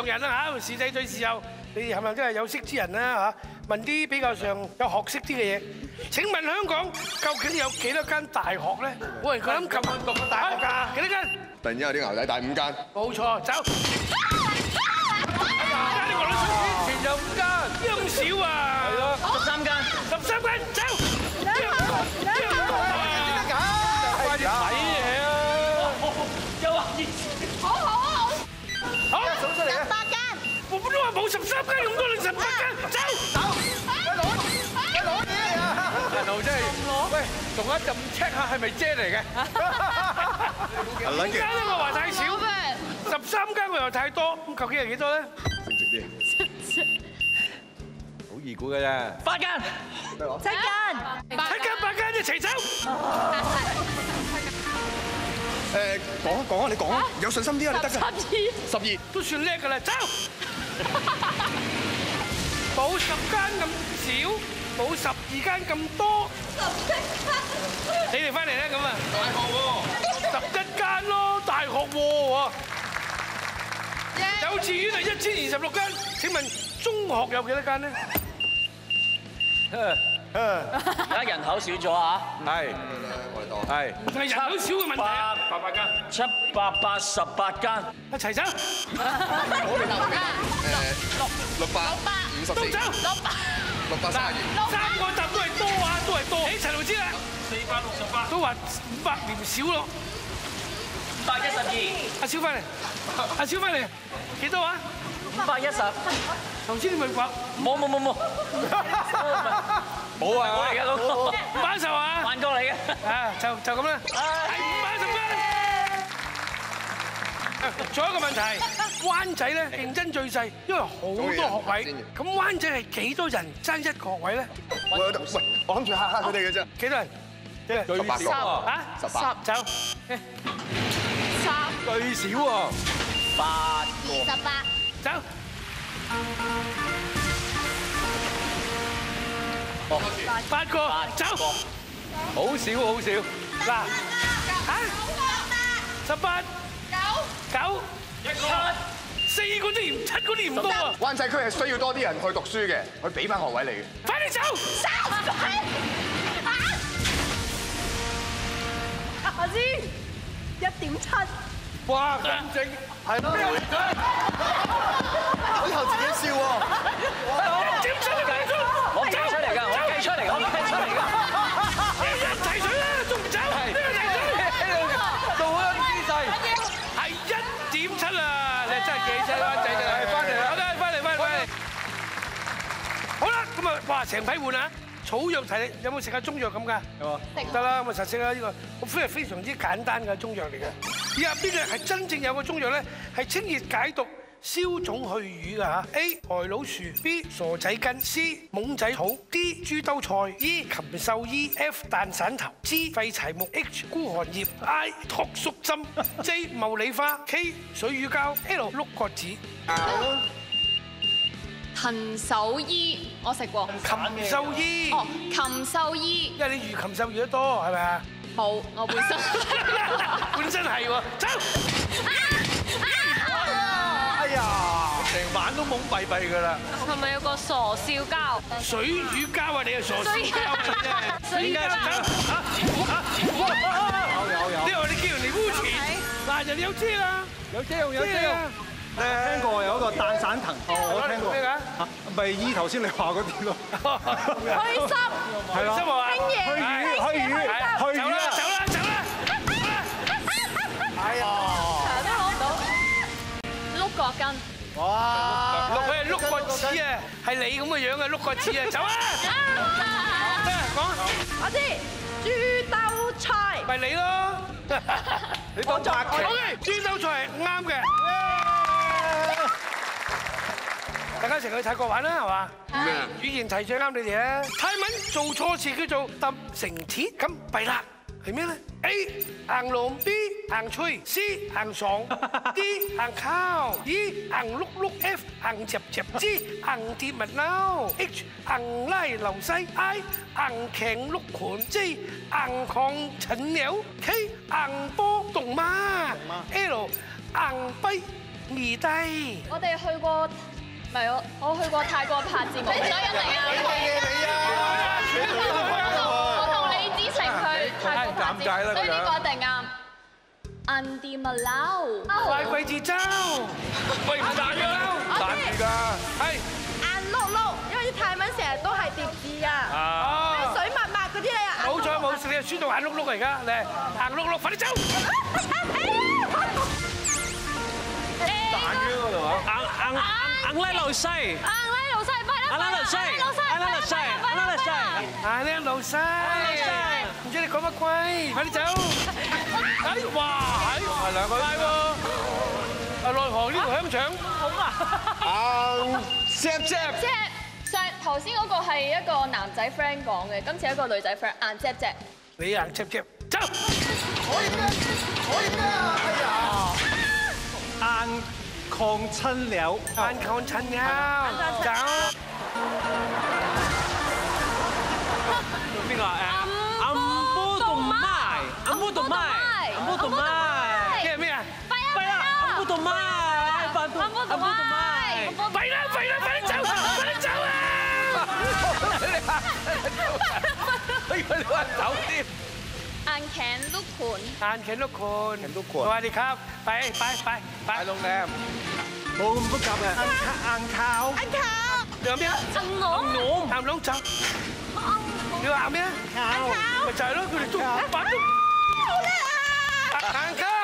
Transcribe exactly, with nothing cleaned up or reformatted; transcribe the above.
常人啦嚇，時勢對時候，你哋係咪都係有識之人啦嚇？問啲比較上有學識啲嘅嘢。請問香港究竟有幾多間大學咧？冇人夠膽咁讀個大學㗎？幾多間？ 突然之間有啲牛仔大五間。 冇錯，走。而家呢個女生前有五間，邊有咁少啊？係咯， 十三間， 十三間，走。 兩個，兩個。 快啲睇嘢啊！ 有啊， 好好好。 好， 數出嚟啊！十八間。 我都話冇十三間咁多，你十八間，走。 走。快攞，快攞嘢啊！ 人路真係，喂，仲一陣 check 下係咪姐嚟嘅？ 五間咧我話太少，十三間我又太多，咁究竟係幾多咧？ 正直啲。 好易估嘅啫。 八間， 七間。 七間八間一齊走。 誒，講啊講啊，你講啊，有信心啲啊，你得㗎。 十二。 十二都算叻㗎啦，走！冇十間咁少，冇十二間咁多。你哋翻嚟咧咁啊！大學喎，十一間咯，大學喎。幼稚園係一千二十六間，請問中學有幾多間咧？ 而家人口少咗啊！ 係，係。 唔係人口少嘅問題啊！ 八百間。 七百八十八間， 一齊走， 誒六百五十四， 都走。 六百三十二。 三個答都係多啊，都係多。誒，陳老師啊， 四百六十八， 都話五百嫌少咯。 五百一十二， 阿超翻嚟，阿超翻嚟，幾多啊？ 五百一十， 頭先你咪話冇冇冇冇， 冇啊！ 我嚟嘅嗰個， 五百一十啊？ 幻覺嚟嘅。 啊，就就咁啦，係五百一十蚊。仲有一個問題，灣仔咧競爭最細，因為好多學位。咁灣仔係幾多人爭一個學位咧？ 我有得，喂，我諗住嚇嚇佢哋嘅啫。 幾多人？幾多人？ 十八個。 啊？ 十八。 走。 最少喎。 八個， 十八。 走。八個。走。 好少好少。 嗱。嚇？十八。九。 一個， 四個都嫌，七個都嫌多啊！ 灣仔區係需要多啲人去讀書嘅，去俾翻學位你嘅。 快啲走！ 三塊。我知。一點七。 哇，咁正，係咯。 我以後自己笑喎。 點出嚟㗎？ 我計出嚟㗎，我計出嚟，我計出嚟㗎。 一齊水啦，仲唔走？呢個齊水， 做嗰啲姿勢。 係一點七啦！你真係幾犀灣仔真係。 翻嚟啦， 好嘅，翻嚟翻嚟翻嚟。好啦，咁啊，哇，成批換啊！草藥題，有冇食下中藥咁㗎？有啊，得啦，咁啊實食啦呢個，我非係非常之簡單嘅中藥嚟嘅。而入邊咧係真正有個中藥咧，係清熱解毒、消腫去瘀㗎嚇。A. 呆老樹 B. 傻仔根 C. 懵仔草 D. 豬兜菜 E. 禽獸衣 F. 蛋散頭 G. 廢柴木 H. 孤寒葉 I. 托粟針 J. 茂利花 K. 水乳膠 L. 碌角子。 禽獸醫我食過， 禽獸衣。 哦，禽獸醫因為你魚禽獸魚得多，係咪啊？ 冇，我本身本身係喎，走！ 哎呀，成晚都懵閉閉㗎啦。 係咪有個傻笑膠？ 水乳膠啊，你係傻笑膠嚟啫！ 水乳膠走嚇嚇！ 有有有。 你話你叫人嚟污錢，嗱人哋有遮啦， 有遮用有遮用。聽過有一個蛋散藤，我聽過。 咩㗎？ 咪醫頭先你話嗰啲咯。 去濕， 係咯。 心話冰嘢， 去魚，去魚，去走啦魚啊！ 走啦走啦！ 係啊！ 都攞唔到。碌角根， 哇！ 佢係碌角子啊，係你咁嘅樣嘅碌角子啊，走啊！得講， 我知。豬兜菜。 咪你咯。 你當白旗。 OK， 豬兜菜係啱嘅。大家成日去泰國玩啦，係嘛？ 咩？ 語言題最啱你哋咧。泰文做錯詞叫做揼成鐵，咁弊啦，係咩咧 ？A 硬龍 B 硬脆 C 硬爽 D 硬烤 E 硬碌碌 F 硬夾夾 G 硬鐵物撈 H 硬拉流西 I 硬頸碌盤 J 硬抗陳鳥 K 硬波動媽 L 硬跛二低。 我哋去過，唔係我，我去過泰國拍節目，所以一定啱。我同李子晴去泰國拍節目，所以呢個一定啱。Andi Malau， 快貴節奏，喂唔彈㗎，彈住㗎，係。 硬碌碌，因為啲泰文成日都係疊字啊。 啊！ 水密密嗰啲你啊。 冇錯冇事，你係輸到硬碌碌嚟㗎，嚟硬碌碌，快啲走！ 彈於嗰度啊！ 硬硬硬拉路西， 硬拉老細，快啦！ 硬拉路西，硬拉路西，硬拉路西， 硬叻老細，唔知你講乜鬼，快啲走！哎，哇，係兩個快喎！啊，內行呢條香腸，好啊！ 硬錫錫， 即係上頭先嗰個係一個男仔 friend 講嘅，今次一個女仔 friend 硬啫啫。 你硬接接，走！ 可以咩？可以咩啊？哎呀！ 硬抗親了， 硬抗親nhau，走！ 邊個誒？暗波動麥，暗波動麥，暗波動麥， 即係咩啊？ 弊啦！暗波動麥，暗波動麥， 弊啦弊啦，快啲走！快啲走啊！我以為你話走添。 硬頸碌盤， 硬頸碌盤， 頸碌盤สวัสดีครับไปไปไปไป喺โรงแรม冇咁複雜嘅。硬靠， 硬靠， 你話咩啊？ 硬攞， 硬攞走。你話咩啊？ 靠， 咪就係咯，佢哋都把都。 好叻啊！ 硬靠。